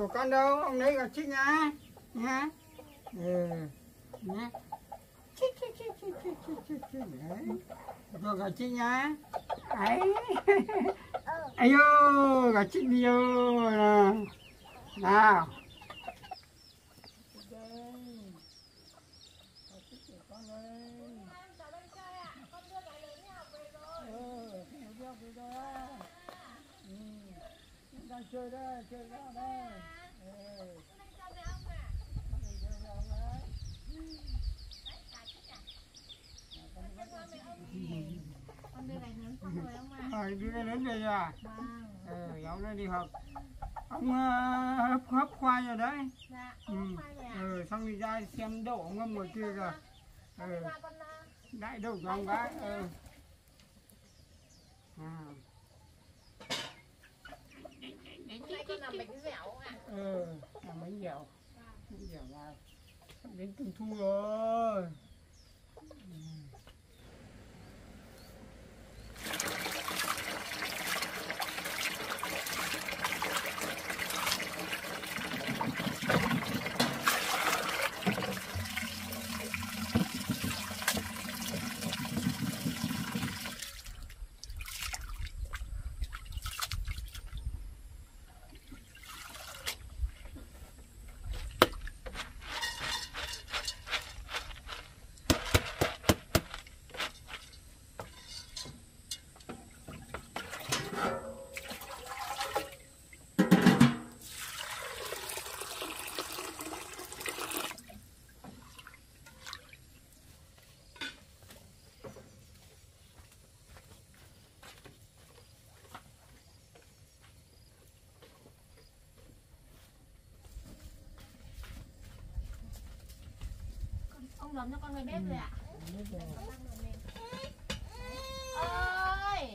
của con đâu, ông lấy gà chích nhá. Nhá. Nhá. Chích. Đấy. Cho gà chích nhá. Ấy. Ây dô, gà chích đi vô. Nào. Đang chơi đây, chơi ra đây. Con đưa này lớn xong rồi ông ạ. Đưa này lớn về à? Vâng. Cháu nó đi học. Ông hấp khoai rồi đấy. Dạ, hấp khoai rồi ạ. Xong đi ra xem đậu ngâm ngoài kia kìa. Đại đậu cho ông gái. Hôm nay con làm bánh dẻo ạ. Làm bánh dẻo. Bánh dẻo nào. Sắp đến Trung thu rồi. Ông lấm cho con người bếp rồi ạ. Ơi,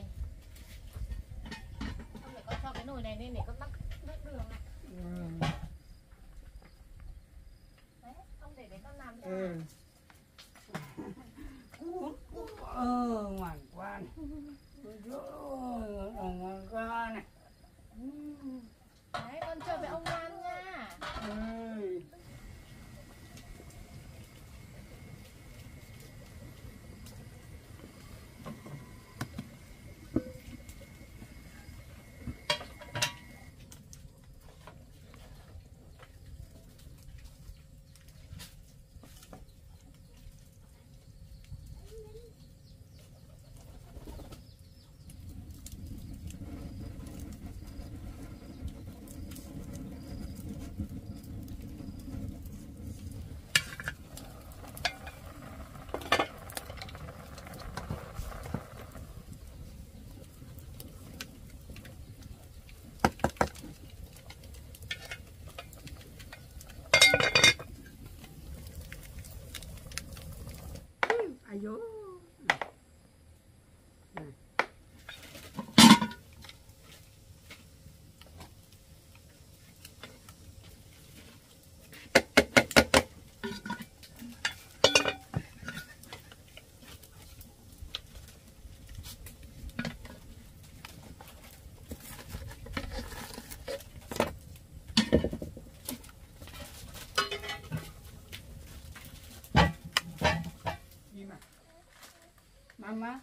không để con cho cái nồi này lên để con bắt nước đường ạ. Đấy, không để đấy con làm cho. Ngoan quá này. Ngoan quá này. Đấy, con chơi với ông ngoan nha. Ai dô. Mama.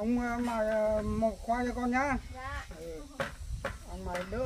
ông mài một khoai cho con nhá. Dạ. Ông mài đỡ.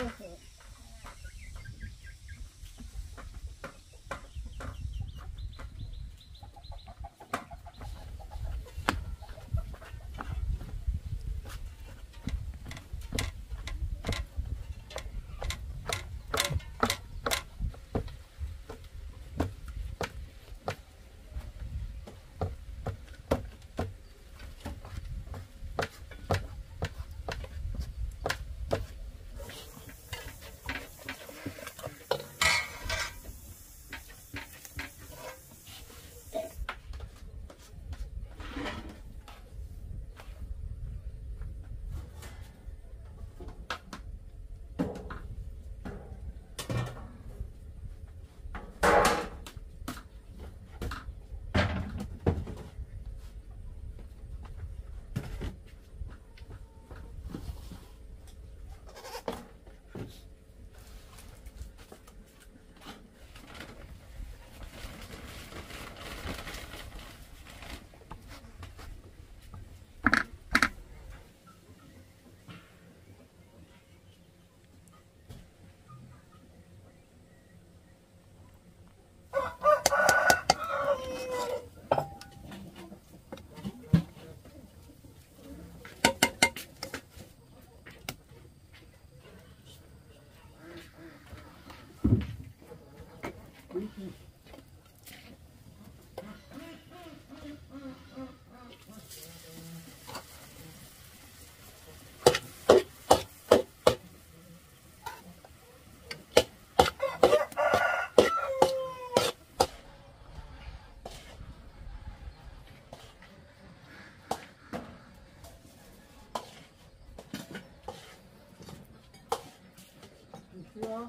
Chưa.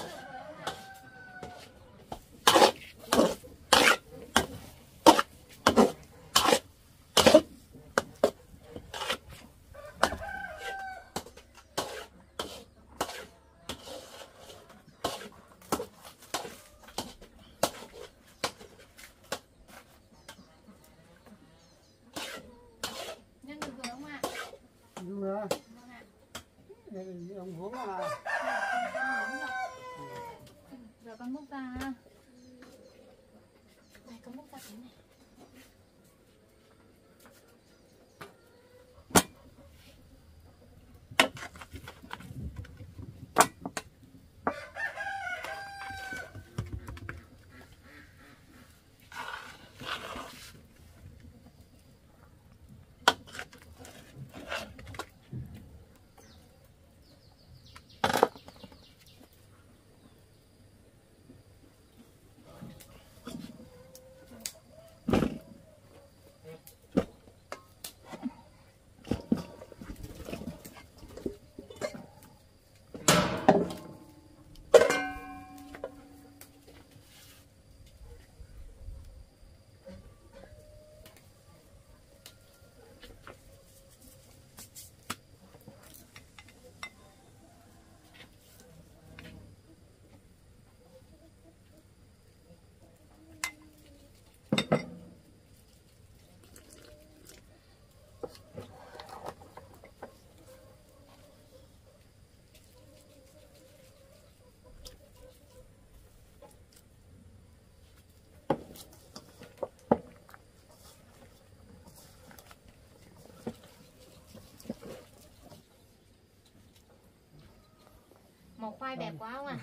Nhân được rồi không ạ? Vừa. Vâng ạ. Đây ông uống là Giờ con múc ra ha. Này con múc ra cái này. Màu khoai đẹp quá không ạ?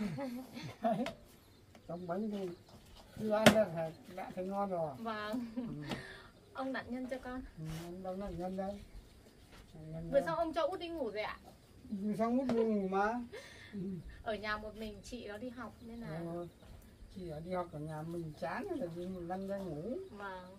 trong bánh thì cứ ăn đã thấy ngon rồi. Vâng. Ông đặt nhân cho con. Ông đang đặt nhân đây. Vừa xong ông cho út đi ngủ rồi ạ? Vừa xong út đi ngủ mà. Ở nhà một mình chị nó đi học nên là chị ở đi học ở nhà mình chán rồi đi một lăn ra ngủ. vâng.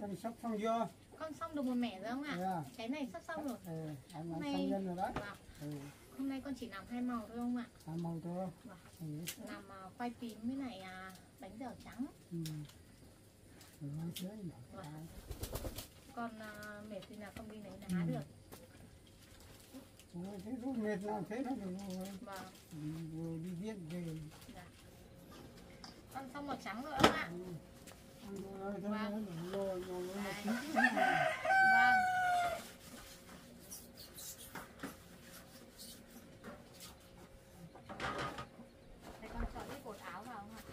con sắp xong chưa? Con xong được một mẻ rồi không ạ? Yeah. Cái này sắp xong rồi. Em Hôm ăn nay xong nhân rồi đấy. hôm nay con chỉ làm 2 màu thôi không ạ? 2 màu thôi. Làm khoai tím với lại bánh dẻo trắng. Con mệt thì là con đi lấy lá được. Thế lúc mệt làm thế nó được rồi. Rồi đi viện về. Dạ. Con xong màu trắng rồi không ạ? Vâng. Để con chọn cái cột áo vào không ạ?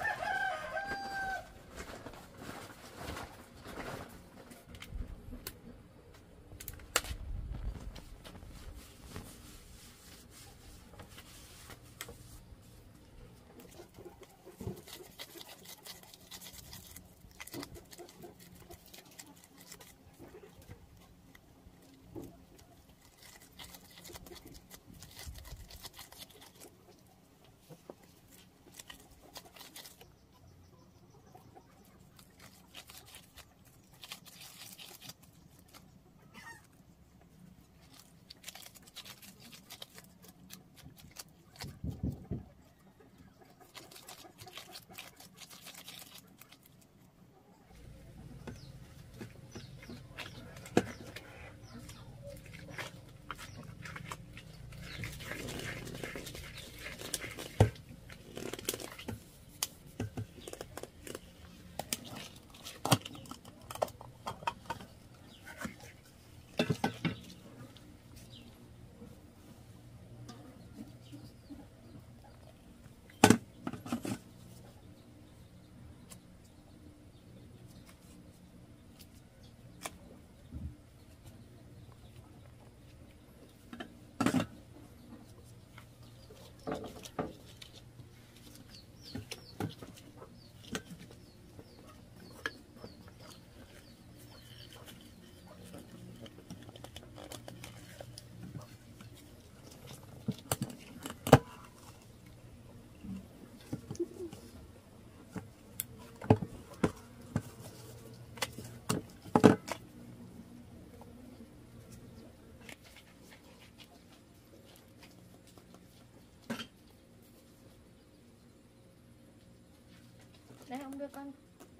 Đây ông đưa con.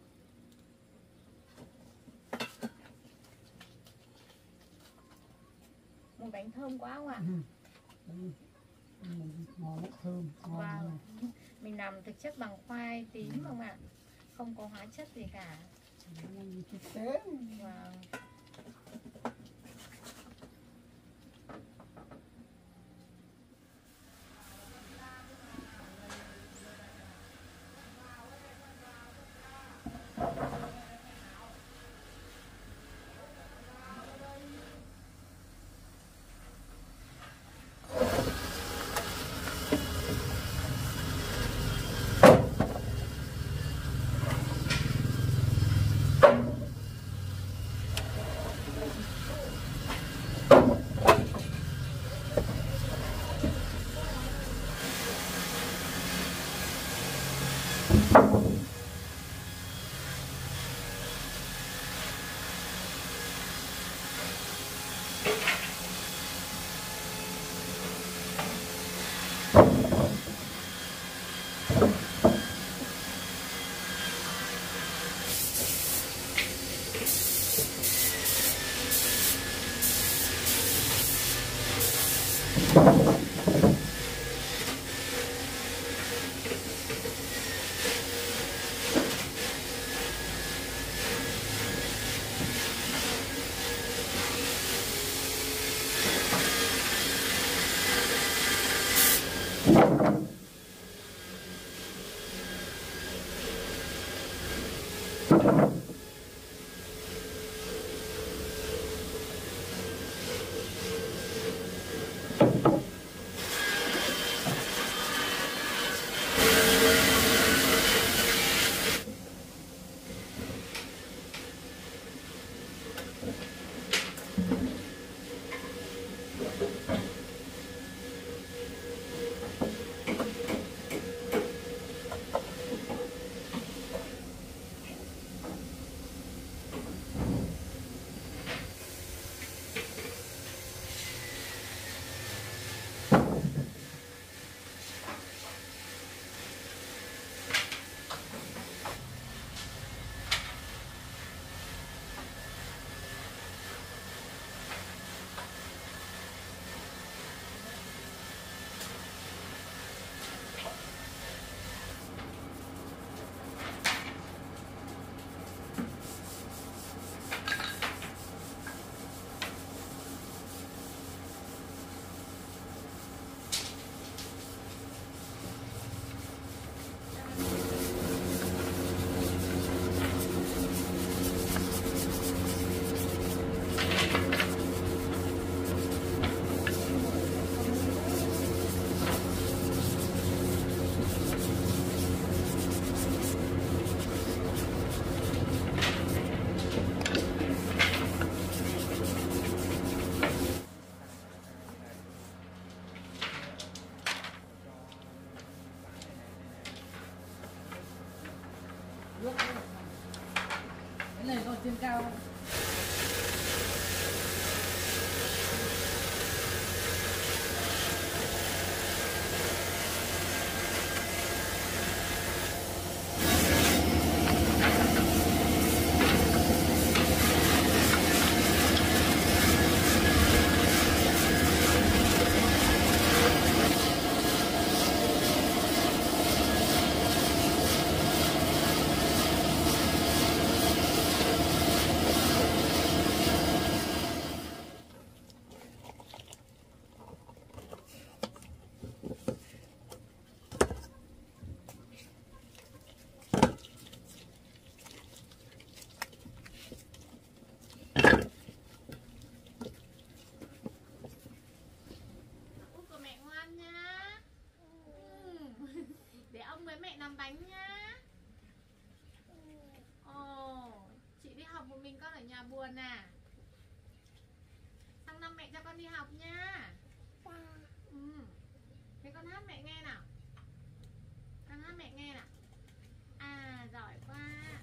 Một bánh thơm quá không ạ? Ngon lắm, thơm. Vâng. Mình làm thực chất bằng khoai tím không ạ? Không có hóa chất gì cả. Thực tế. Vâng. cầu. Với mẹ làm bánh nhá. Ồ, chị đi học một mình con ở nhà buồn à? Sang năm mẹ cho con đi học nhá. Thế con hát mẹ nghe nào. Con hát mẹ nghe nào. À, giỏi quá.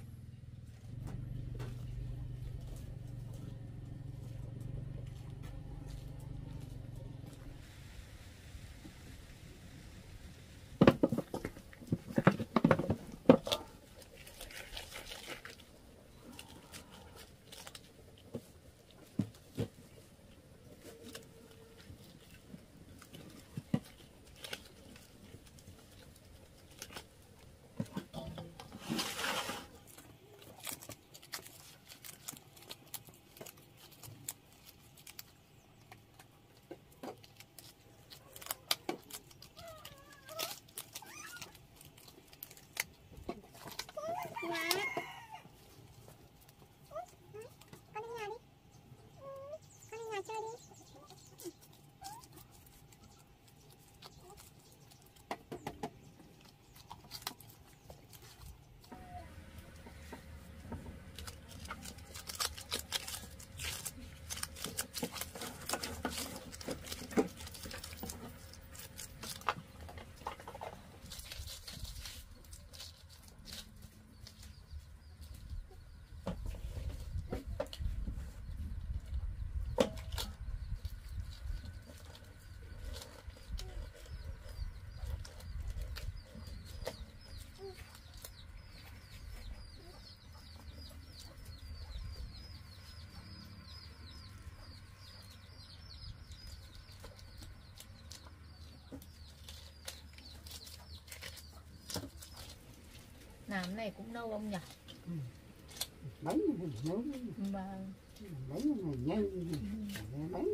Làm này cũng lâu ông nhỉ? Bánh này nấu. Vâng. Bánh này nhanh. Bánh.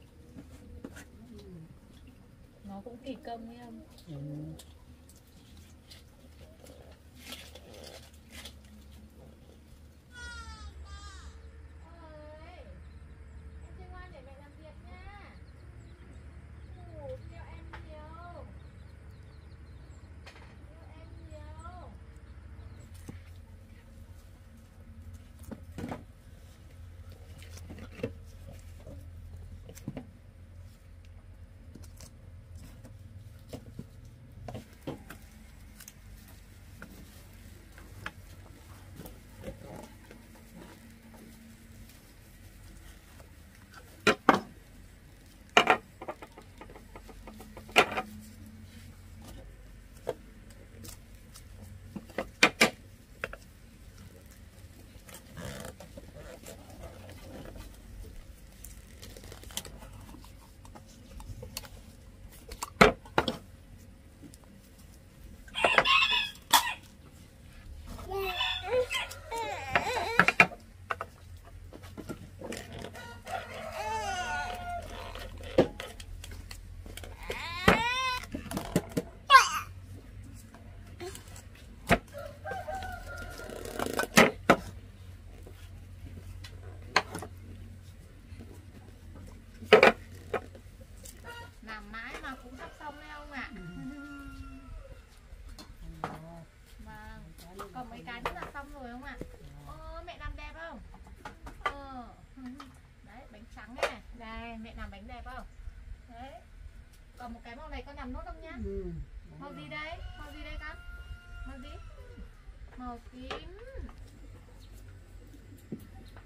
Nó cũng kỳ công ấy ông. Còn mấy cái nữa là xong rồi không ạ? Mẹ làm đẹp không? Đấy, bánh trắng này. Đây, mẹ làm bánh đẹp không? Đấy. Còn một cái màu này con làm nốt không nhá? Màu gì đây? Màu gì đây con? Màu gì? Màu tím.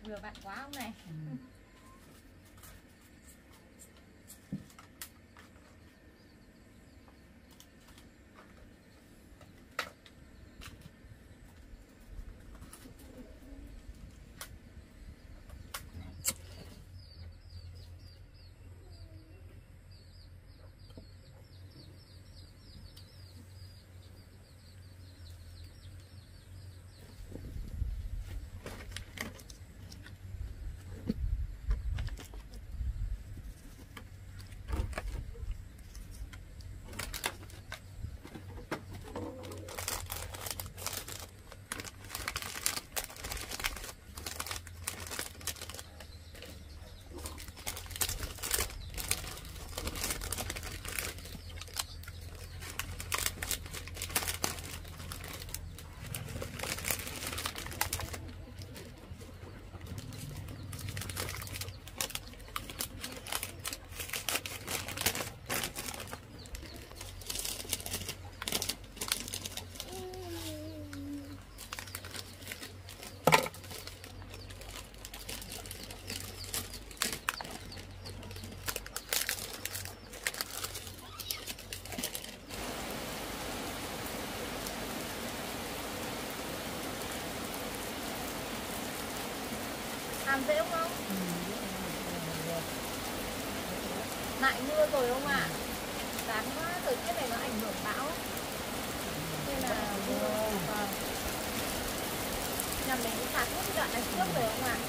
Vừa vặn quá ông này. Làm dễ không ông? Lại mưa rồi không ạ? Đáng quá, thời tiết này nó ảnh hưởng bão nên là mưa. Vâng. Nhà mình cũng phạt hết cái đoạn này trước rồi không ạ?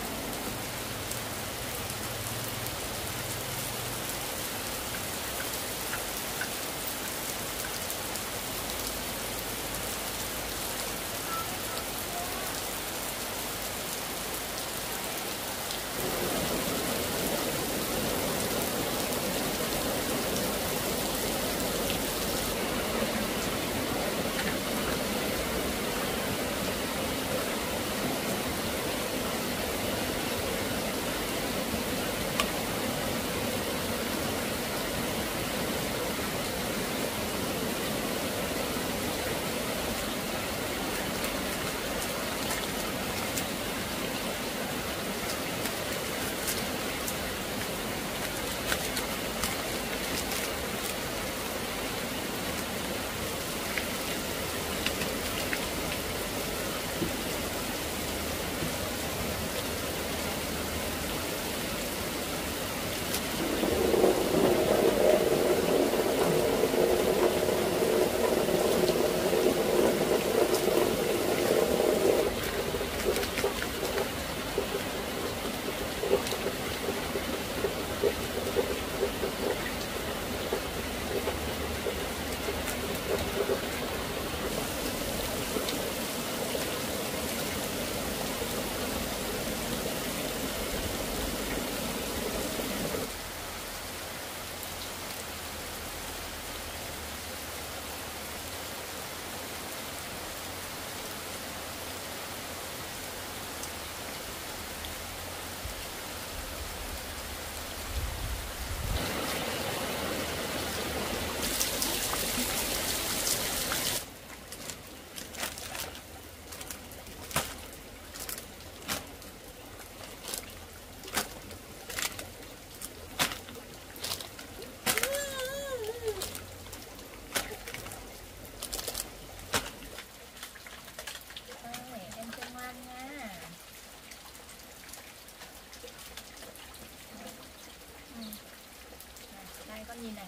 Nhìn này,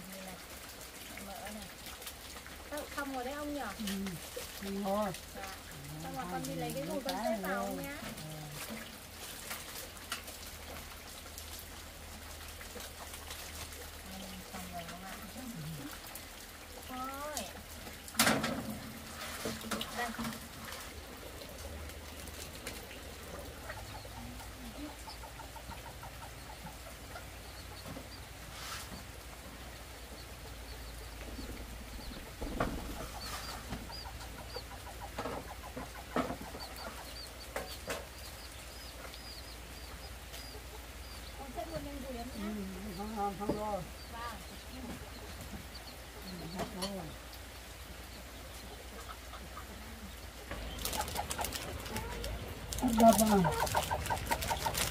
mỡ này. Xong rồi đấy ông nhỉ? Rồi. Dạ. Xong rồi con đi lấy cái nồi con tết vào ông nhá. Xong rồi không ạ? Thôi. Đây. Không rồi. Vâng.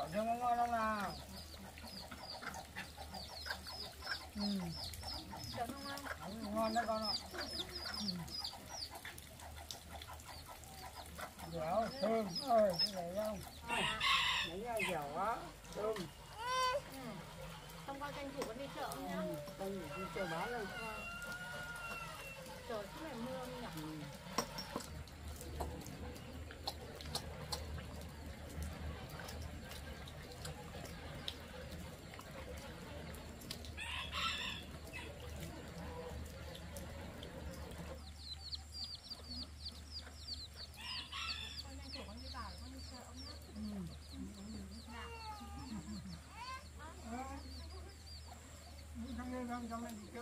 chợ cho ngon lắm nào. Chợ ngon không? Ngon đấy con ạ. Dẻo, thơm, ơi, cái này không? Đấy là dẻo quá, thơm. Hôm qua tranh thủ con đi chợ không nhá? Con đi chợ bán rồi. Trời suốt ngày mưa nhỉ? Cho mình đi chợ.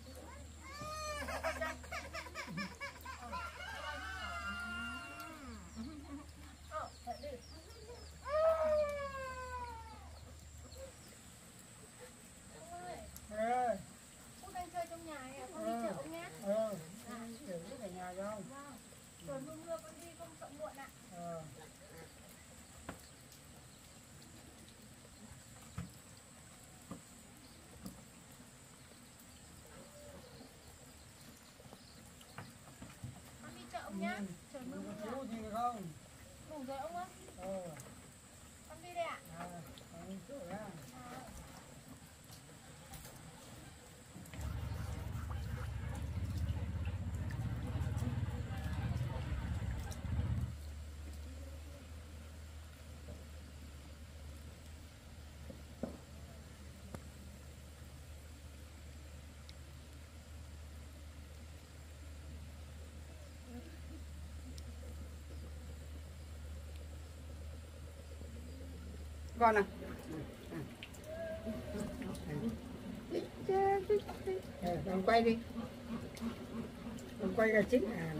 Phúc đang chơi trong nhà này, con đi chợ ông nhé. Để ở nhà không? Trời mưa con đi không sợ muộn ạ. Con đi chợ ông nhá. Trời mưa mưa. Gì không? Ngủ rồi ông á? Con đi đây ạ. Con đi chợ ra. Con à? Con quay đi. Con quay cái chính này.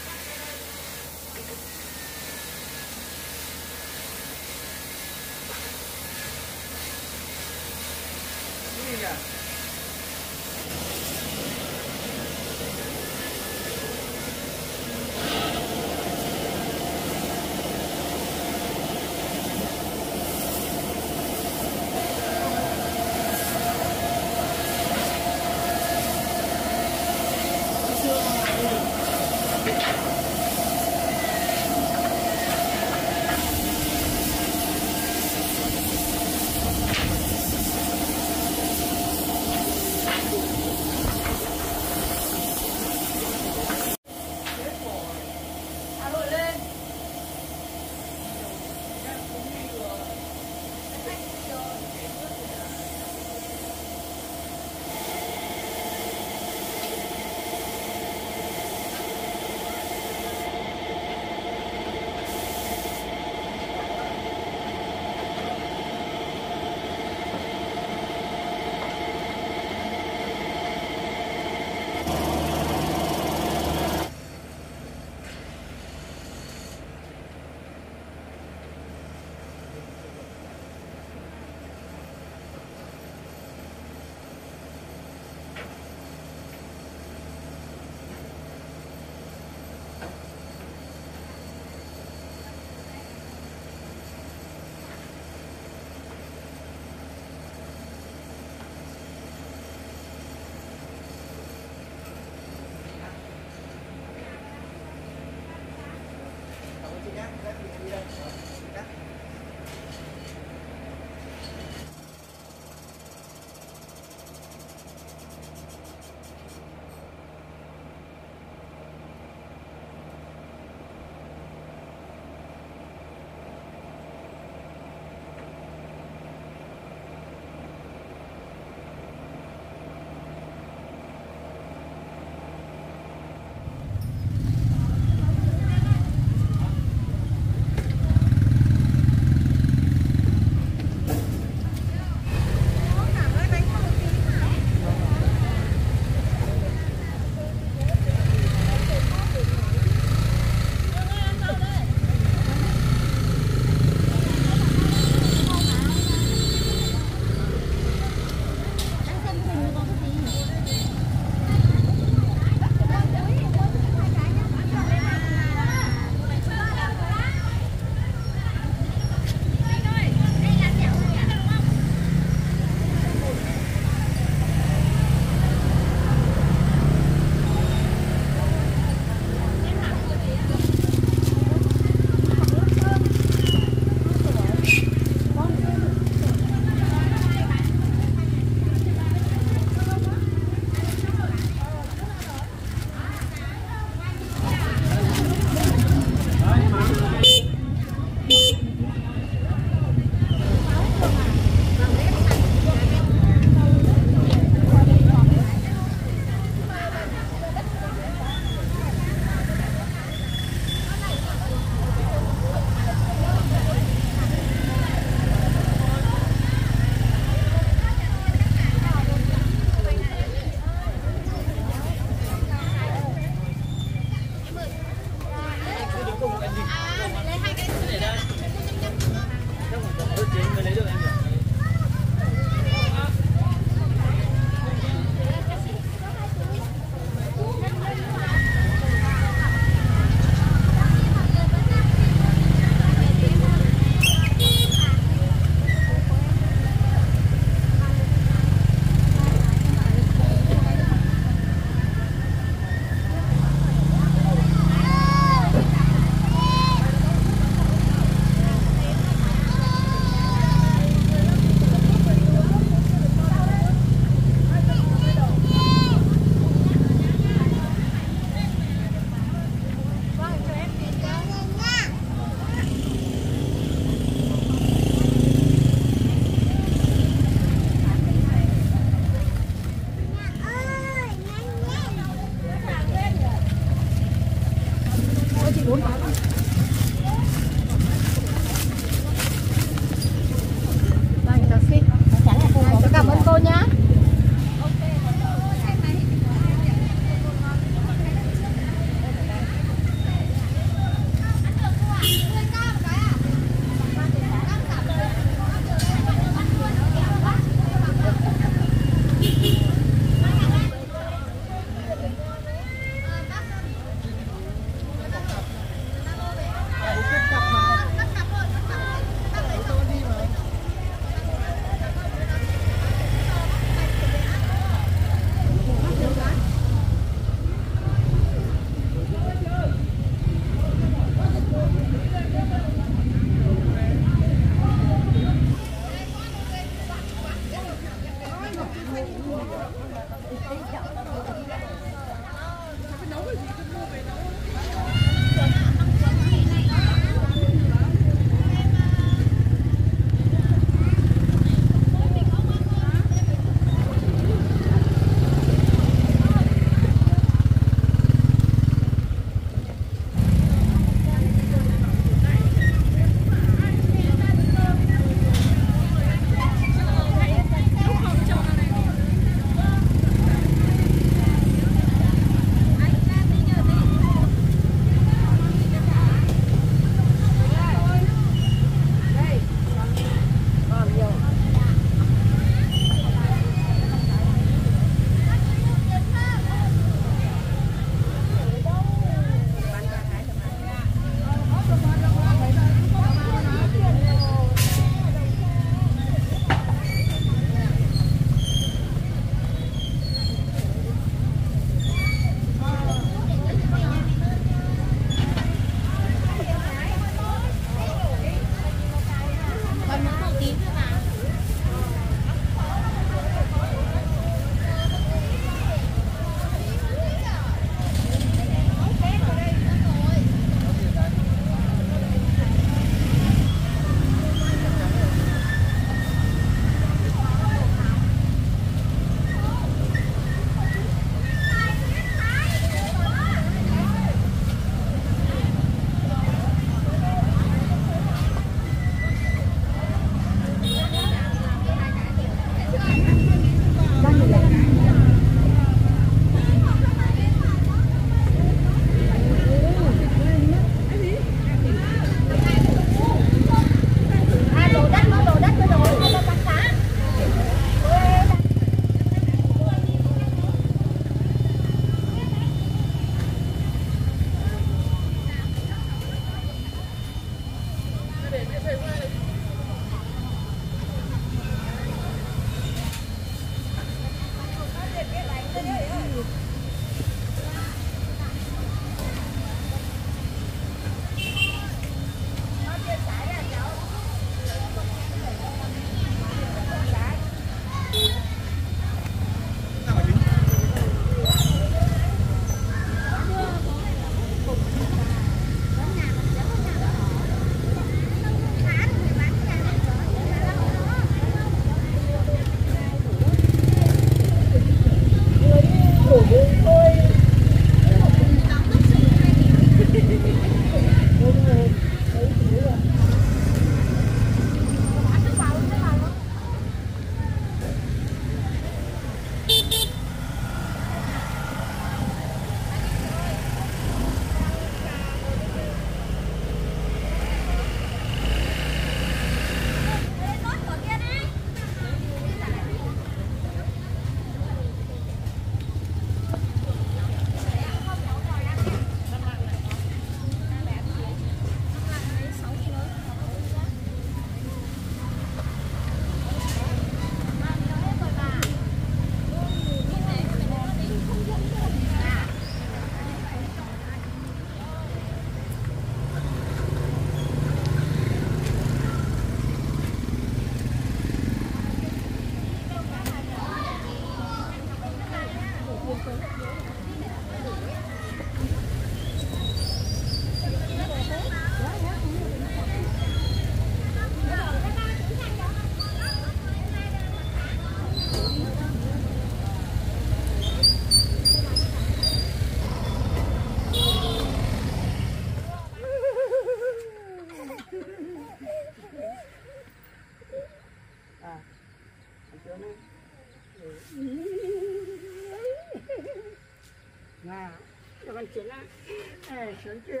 Nào, cho con chuyển á. Ê, sướng chưa?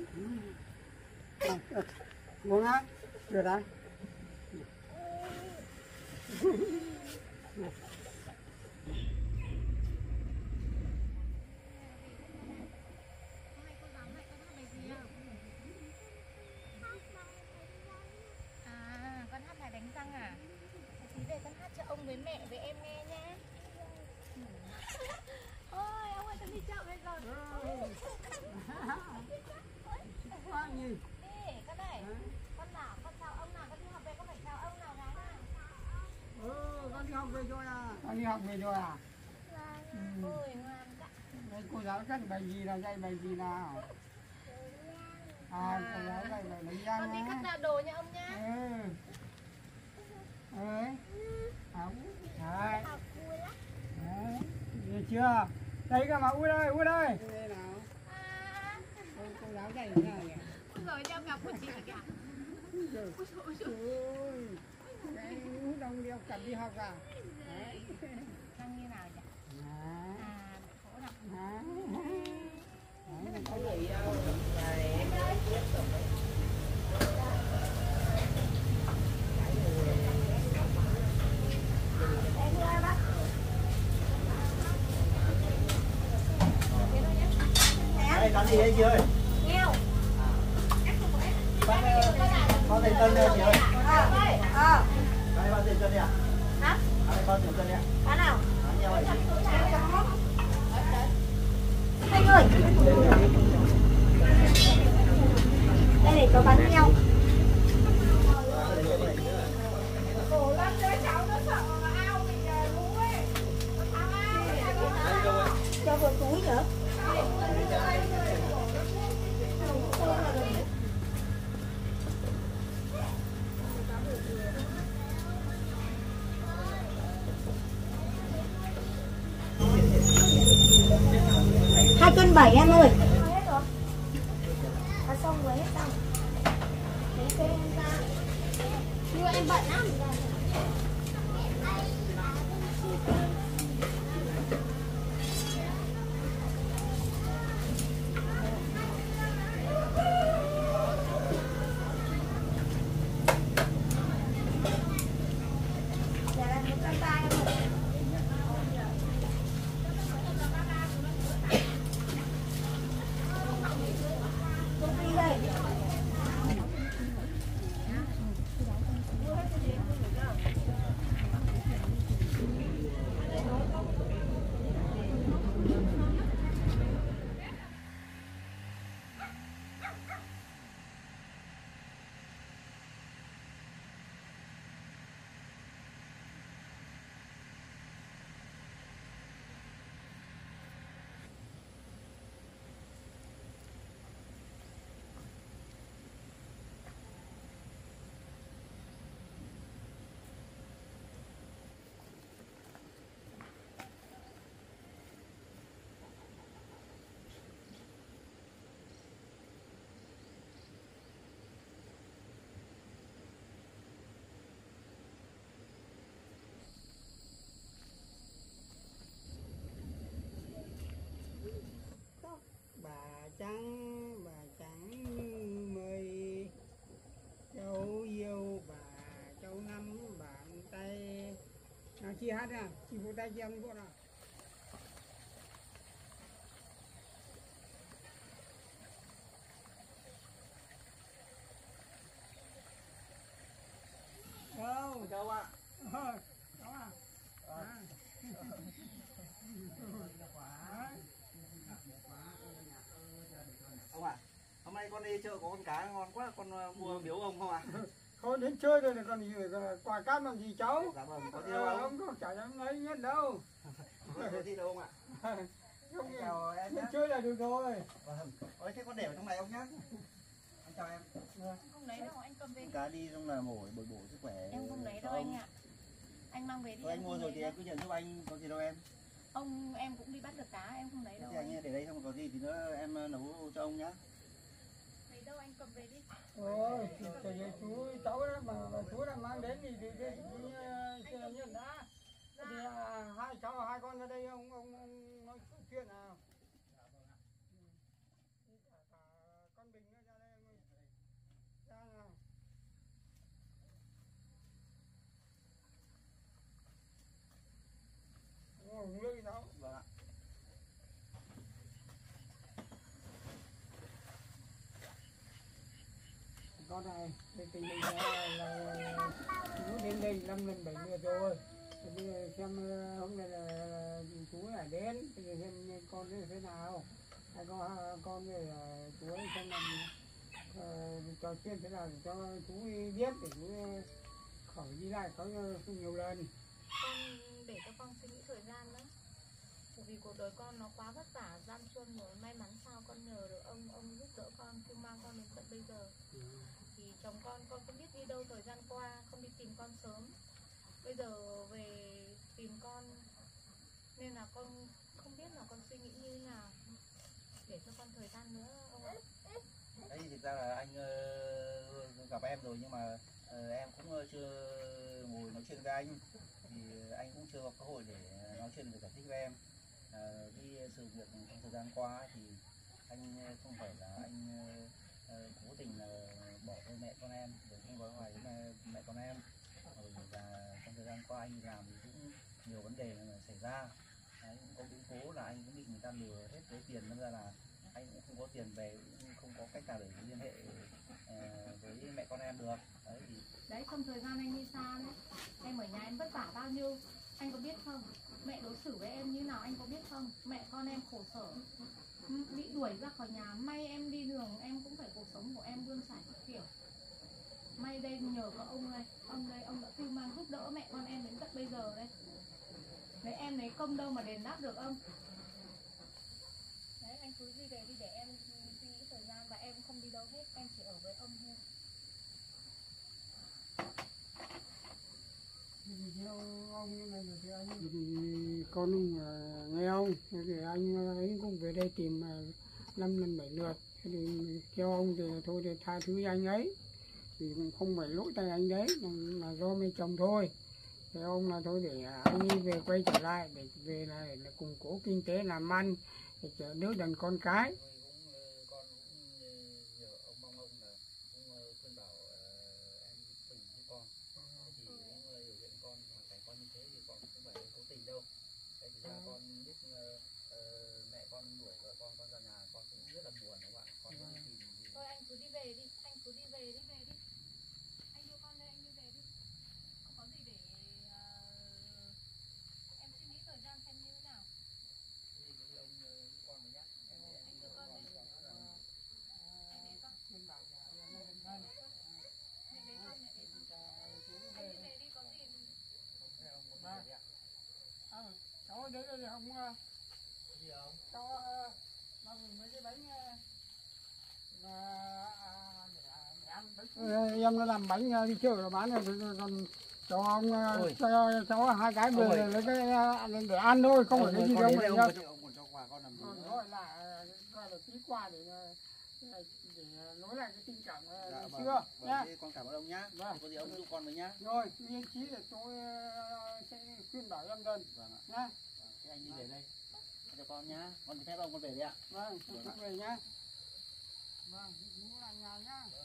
Uống á. Được đấy. Con hát bài đánh răng à? Tí về con hát cho ông với mẹ với em nghe nhé. Ôi, ông ơi, con đi chợ bây giờ. Quá nhỉ. Đi, con này. Con nào, con chào ông nào, con đi học về con phải chào ông nào gái nào. Con đi học về rồi à? Con đi học về rồi à? Ôi, ngoan quá. Đây, cô giáo dạy bài gì nào, dạy bài gì nào? À, cô giáo dạy bài đánh răng. Con đi cất ra đồ nha ông nhá. Đấy. Đấy. Đấy. Được chưa? Đây cơ mà, ui đây. Đây nào. Cô giáo dạy thế nào nhỉ? Ôi giời, đeo cặp của chị hả kìa? Ôi trời. Cái út đông đeo cặp đi học à? Đấy. Răng như nào nhỉ? Khổ nào. Có người yêu đây có gì đấy chị ơi? Nghèo. Con thầy Tân đây chị ơi. Đây con thầy Tân đi à? Hả? Đây con thầy Tân đi à? Cá nào? Bán nhau rồi chị. Anh ơi. Đây để cho bắn nhau. Khổ lắm đứa cháu nó sợ ao bị lũ ấy. Cho vào túi nữa. Hai cân 7 em ơi. Hết rồi. Đã xong rồi, hết xong. Nhưng em bận lắm. Chị hát nè, chị vỗ tay chị em vỗ nào. Đâu? Đâu ạ? Đó à? Ông ạ, hôm nay con đi chợ có con cá ngon quá, con mua biếu ông không ạ? Thôi đến chơi rồi còn gì quà cáp làm gì cháu? Dạ vâng, có gì đâu ông? Ông có chả dám lấy nhất đâu. Có gì đâu ông ạ? Không Chào em nhé. chơi là được rồi. Vâng, ôi thế con để ở trong này ông nhé. Anh chào em. Không lấy đâu, anh cầm về. Cá đi trong là bổ sức khỏe. Em không lấy đâu anh ạ. Anh mang về đi. Thôi anh mua rồi thì em cứ nhận giúp anh, có gì đâu em. Ông em cũng đi bắt được cá, em không lấy đâu. Thì anh để đây xong có gì thì nữa em nấu cho ông nhá. Lấy đâu anh cầm về đi. Ôi, chú cháu đó mà chú đã mang đến thì nhận đã. Thì hai cháu hai con ra đây ông nói chuyện nào. Cả con Bình nó ra đây ra nào. Uống nước đi cháu. Vâng ạ. Con này tình hình là chú đến đây 5 lần 7 lượt rồi. Bây giờ xem hôm nay là chú lại đến, bây giờ xem con thế nào. Hai con với chú ấy xem làm trò chuyện thế nào để cho chú biết để chú khỏi đi lại có nhiều lần. Con để cho con suy nghĩ thời gian nữa. Bởi vì cuộc đời con nó quá vất vả, gian truân rồi, may mắn sao con nhờ được ông giúp đỡ con kêu mang con đến tận bây giờ. Thì chồng con không biết đi đâu thời gian qua, không đi tìm con sớm. Bây giờ về tìm con nên là con không biết là con suy nghĩ như thế nào. Để cho con thời gian nữa ông ạ. Đấy thực ra là anh gặp em rồi nhưng mà em cũng chưa ngồi nói chuyện với anh, thì anh cũng chưa có cơ hội để nói chuyện để giải thích với em cái sự việc trong thời gian qua thì anh không phải là anh cố tình là bỏ rơi mẹ con em rồi không nói hoài với mẹ con em, rồi là trong thời gian qua anh đi làm thì cũng nhiều vấn đề xảy ra. Đấy, cũng có biến cố là anh cũng bị người ta lừa hết với tiền, nên ra là anh cũng không có tiền về, cũng không có cách nào để liên hệ với mẹ con em được. Đấy thì đấy, trong thời gian anh đi xa đấy, em ở nhà em vất vả bao nhiêu anh có biết không? Mẹ đối xử với em như nào anh có biết không? Mẹ con em khổ sở, bị đuổi ra khỏi nhà, may em đi đường em cũng phải cuộc sống của em vươn trải các kiểu. May đây nhờ có ông đây, ông đã kêu mang giúp đỡ mẹ con em đến tận bây giờ đây. Đấy, em lấy công đâu mà đền đáp được ông. Đấy, anh cứ đi về đi để em suy nghĩ thời gian, và em không đi đâu hết, em chỉ ở với ông thôi. Theo ông như này thì anh con nghe ông thì anh ấy cũng về đây tìm 5 lần 7 lượt, thì theo ông thì thôi thì tha thứ anh ấy, thì cũng không phải lỗi tay anh đấy, là do mẹ chồng thôi. Thì ông là thôi để anh ấy về quay trở lại để về là củng cố kinh tế làm ăn để chở đứa đàn con cái. con cũng nhờ ông mong ông là cũng khuyên bảo em Bình với con, thì cũng hiểu chuyện con hoàn cảnh con như thế thì con cũng phải cố tình đâu. Đấy, thực ra con biết mẹ con đuổi vợ con ra nhà con cũng rất là buồn đúng không ạ? Con cũng tìm thì... Thôi anh cứ đi về đi, anh cứ đi về đi, anh đưa con đây, anh đi về đi, không có gì để em suy nghĩ thời gian xem như thế nào. Thì ông con mới nhá, Anh đưa con lên. Mẹ để con. Bên bảo nhà mẹ thân thân. Mẹ để con, mẹ để con. Anh đi về đi, có gì. ông muốn đi về ạ? Cháu đến đây không Gì không? cháu mang mấy cái bánh em nó làm bánh đi chợ là bán rồi, còn cho ông cho cháu 2 cái về lấy cái để ăn thôi, không phải cái gì đâu. Ông còn cho quà con làm gì nữa? Gọi là tí quà để nối lại cái tình cảm xưa nhá. Con cảm ơn ông nhá. Vâng. Có gì ông giúp con với nhá. Rồi, yên chí để tôi sẽ khuyên bảo em dần. Vâng ạ. Nhá. Thế anh đi về đây. Cho con nhá. Con phép ông con về đi ạ. Vâng, tôi về nhá. Vâng, ngủ lại nhà nhá.